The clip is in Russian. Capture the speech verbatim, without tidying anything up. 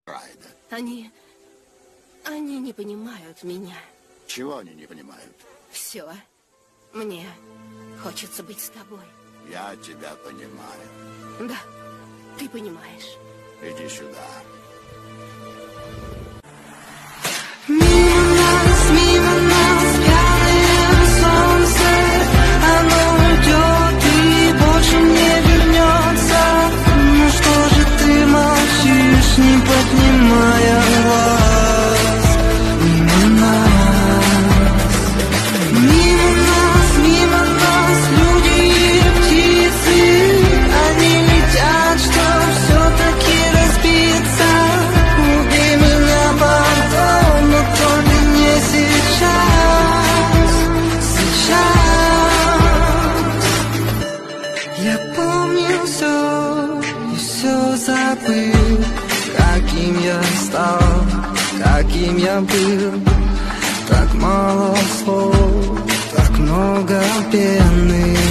Райда. Они... Они не понимают меня. Чего они не понимают? Все. Мне хочется быть с тобой. Я тебя понимаю. Да, ты понимаешь. Иди сюда. Мимо нас, мимо нас, пьяное солнце, оно уйдет и больше не вернется. Ну что же ты молчишь, не поднимая глаз? Мимо нас, мимо нас, мимо нас, люди и птицы, они летят, что все-таки разбиться. Убей меня потом, но только не сейчас, сейчас. Я помню все и все забыл, каким я стал, каким я был. Так мало слов, так много пены.